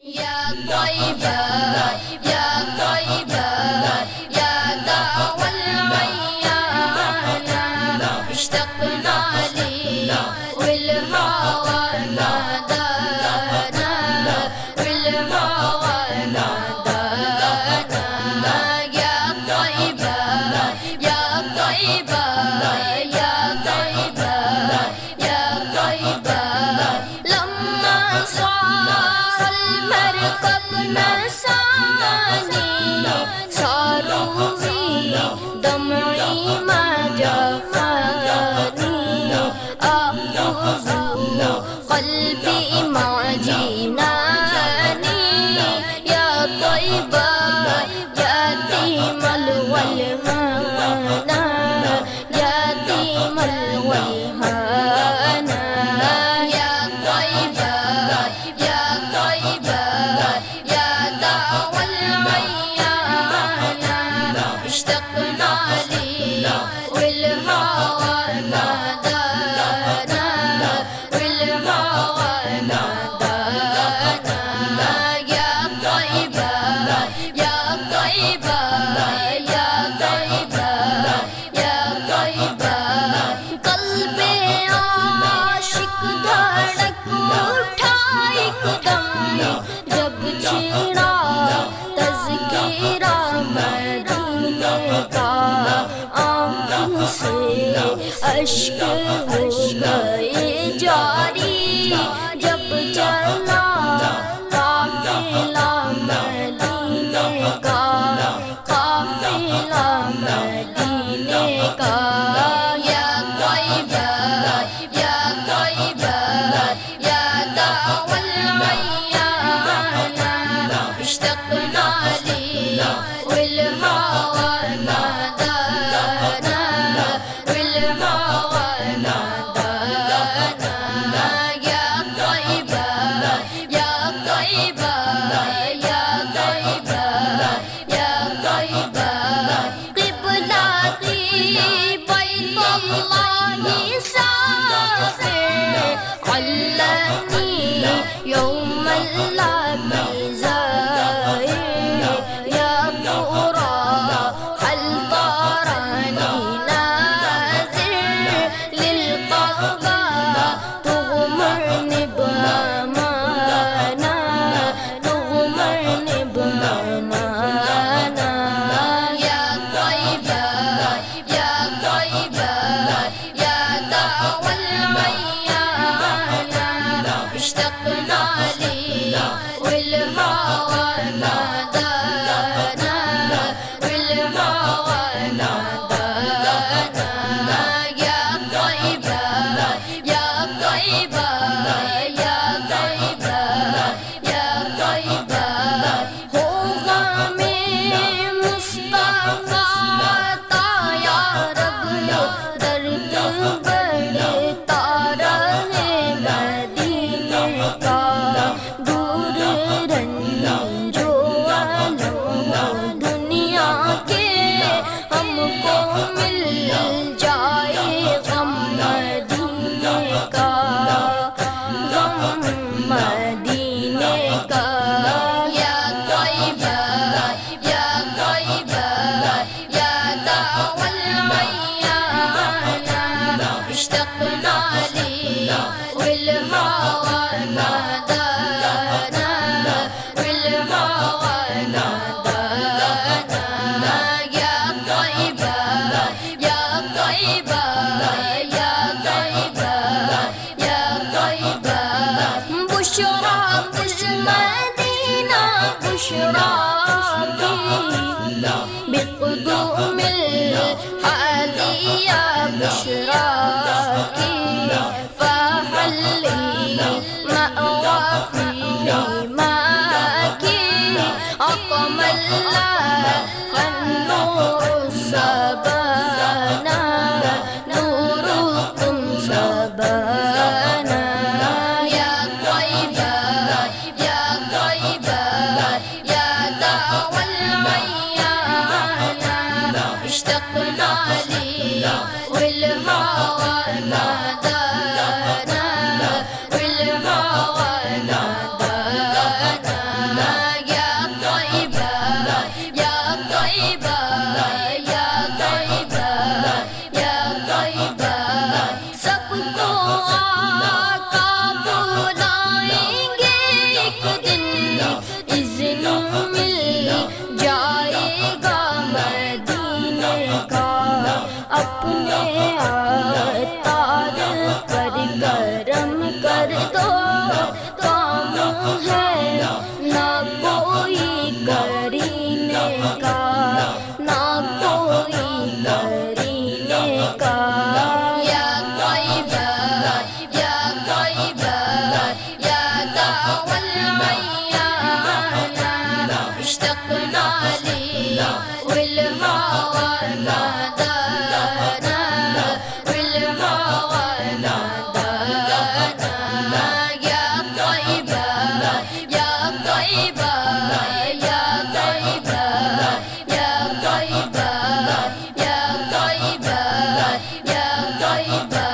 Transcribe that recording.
يا طيبة يا طيبة يا دعوى العيان اشتقنا لي والهوى نادانا والهوى نادانا يا طيبة يا طيبة يا طيبة يا طيبة لما صار المركب نساني صاروا في دمعي ما جفاني أخذ قلبي مع جناني يا طيبة يا تيم الولهانا يا تيم الولهانا يا طيبة يا طيبة يا دعوى العيان اشتقنا لي والهوى نادانا والهوى نادانا يا طيبة يا طيبة يا طيبة يا طيبة قلبي عاشق دھڑک اٹھا ایک دم جب چھڑا تذکرہ مدینے کا آنکھوں سے اشک ہو گئے جاری جب چلا قافلہ مدینے کا قافلہ مدینے کا یا طیبہ یا طیبہ یا دعوى العيان اشتقنا لي والهوى نادانا والهوى نادانا يا طيبة يا طيبة يا طيبة يا طيبة قبلتي بيت الله سافر علني يوم الابزار يا ترى هل تراني ناظر للقضاء تغمرني بأمانة تغمرني بأمانة يا طيبة يا طيبة يا دعوى العيان اشتقنا لي والهوى نادانا والهوى نادانا يا طيبة يا طيبة يا طيبة يا طيبة ہو غم مصطفیٰ عطا یا رب درد بڑھتا رہے مدینے کا دور رنجو علم دنیا کے ہم کو مل جائے غم مدینے کا غم مدینے کا یا طیبہ یا طیبہ یا دعوى العيان اشتقنا لي والهوى نادانا والهوى نادانا يا طيبة يا طيبة يا طيبة يا طيبة بشرى مدينة بشرى بقدوم الحادية بشراك فحلي مأوى في معك أقم الله فالنور سبانا نوركم سبانا يا طيبة يا طيبة يا دعوى العيان اشتقنا لي والهوى نادانا والهوى نادانا نہ کوئی کرینے کا، نہ کوئی کرینے کا، یا طیبہ یا طیبہ یا دعوی العیان، اشتقنا لي والهوى نادانا، والهوى نادانا، يا طيبة يا طيبة يا طيبة يا طيبة يا طيبة يا طيبة